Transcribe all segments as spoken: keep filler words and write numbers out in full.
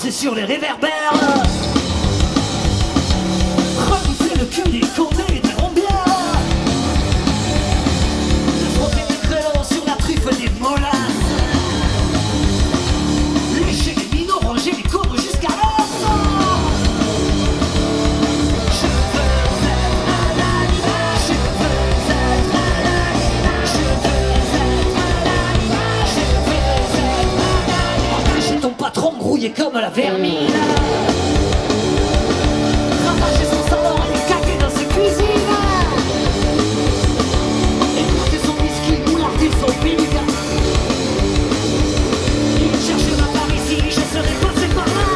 marcher sur les réverbères. Remousser le cul des condés et des rombières. De frotter des crélons sur la truffe des molasses. Lécher les minots, ranger les courbes jusqu'à l'os. Je veux être un animal. Je veux être un animal. Je veux être un animal. Je veux être un animal. Empêcher ton patron grouillé comme la vermine. Ravager son salon et caquer dans ses cuisines. Écouter son whisky, moularder son big. Il cherche ma part ici, je serai passé par là.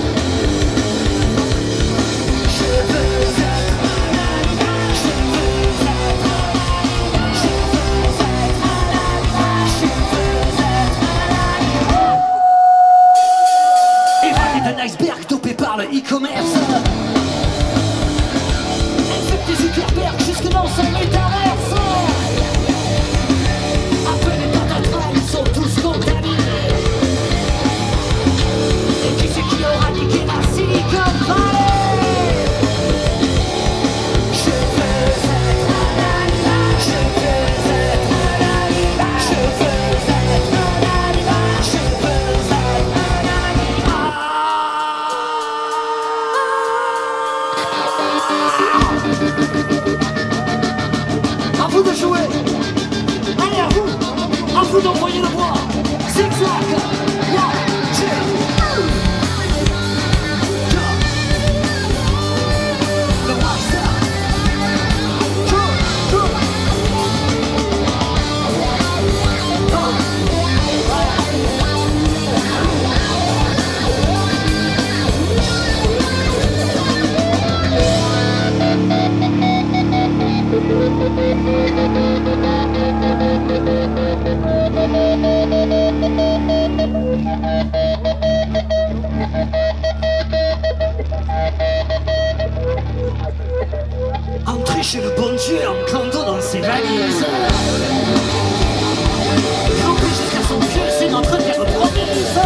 Je veux être un animal. Je veux être un animal. Je veux être un animal. Je veux être un animal. Évader d'un iceberg dopé par le e-commerce. Infecter Zuckerberg jusque dans son métaverse. Appelez patatras, ils sont tous contaminés. Et qui c'est qui aura niqué la Silicon Valley? Je veux être un animal. Je veux être un animal. Je veux être un animal. Je veux être un animal. À vous de jouer. Allez, à vous. À vous d'envoyer le bois. Zigzag. Ya. J'ai. Le master. Go. Go. Entrer chez le bon Dieu en clando dans ses valises. Ramper jusqu'à son pieu, c'est notre terre promise.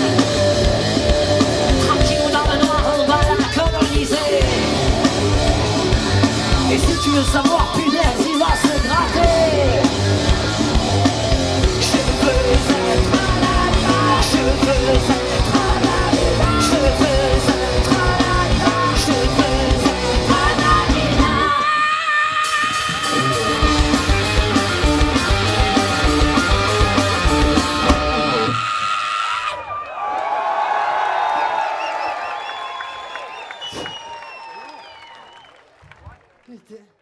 Tranquille dans le noir, on va la coloniser. Et si tu veux savoir, punaise, il va se gratter. Je veux être un animal. Je veux être un animal. Je veux être un animal. Je veux être un animal. Putain.